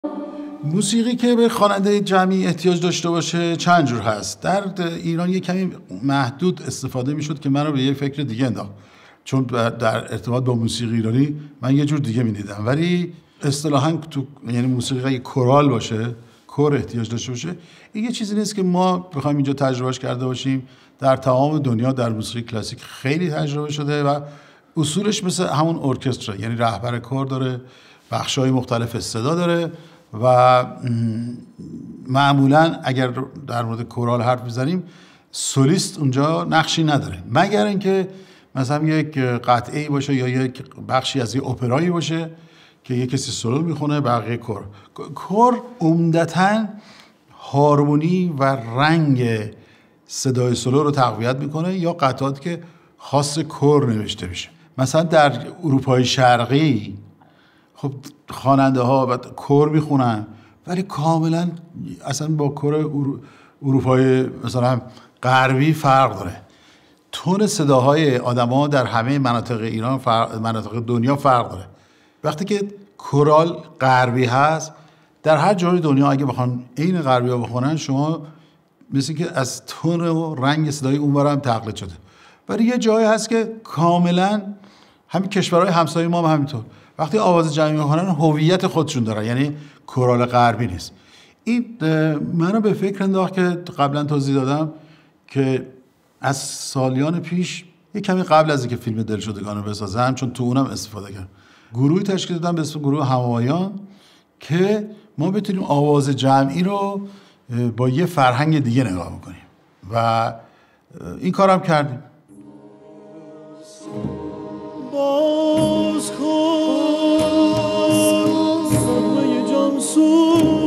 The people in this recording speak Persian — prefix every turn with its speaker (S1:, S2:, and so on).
S1: موسیقی که به خواننده جمعی احتیاج داشته باشه چند جور هست. در ایران یه کمی محدود استفاده میشد که من رو به یه فکر دیگه انداخت، چون در ارتباط با موسیقی ایرانی من یه جور دیگه می‌دیدم. ولی اصطلاحاً تو یعنی موسیقی اگه کورال باشه، کور احتیاج داشته باشه، این یه چیزی نیست که ما بخوایم اینجا تجربهش کرده باشیم. در تمام دنیا در موسیقی کلاسیک خیلی تجربه شده و اصولش مثل همون ارکسترا، یعنی رهبر کور داره، بخش‌های مختلف صدا داره و معمولاً اگر در مورد کورال حرف بزنیم سولیست اونجا نقشی نداره، مگر اینکه مثلا یک قطعه‌ای باشه یا یک بخشی از یک اپرایی باشه که یک کسی سولو میخونه، بقیه کور. کور عمدتاً هارمونی و رنگ صدای سولو رو تقویت میکنه یا قطعاتی که خاص کور نوشته میشه. مثلا در اروپای شرقی خب خواننده ها کور میخونن ولی کاملا اصلا با کور اروپای مثلا غربی فرق داره. تون صداهای آدما در همه مناطق ایران مناطق دنیا فرق داره. وقتی که کورال غربی هست در هر جای دنیا اگه بخوان عین غربی‌ها بخونن شما مثل که از تون و رنگ صدای اونور هم تقلید شده. ولی یه جایی هست که کاملا همین کشورهای همسایه ما هم همینطور وقتی آواز جمعی میخونن هویت خودشون دارن، یعنی کورال غربی نیست. این منو به فکر انداخت که قبلا توضیح دادم که از سالیان پیش یک کمی قبل از اینکه فیلم دلشدگان رو بسازم، چون تو اونم استفاده کردم، گروهی تشکیل دادم به اسم گروه همایان که ما بتونیم آواز جمعی رو با یه فرهنگ دیگه نگاه بکنیم و این کارم کردیم. باز کن صدمه جان سوز